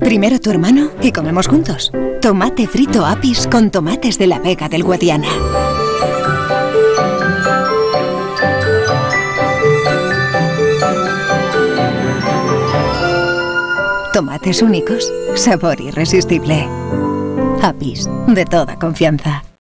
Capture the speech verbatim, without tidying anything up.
Primero tu hermano y comemos juntos. Tomate frito Apis con tomates de la Vega del Guadiana. Tomates únicos, sabor irresistible. Apis, de toda confianza.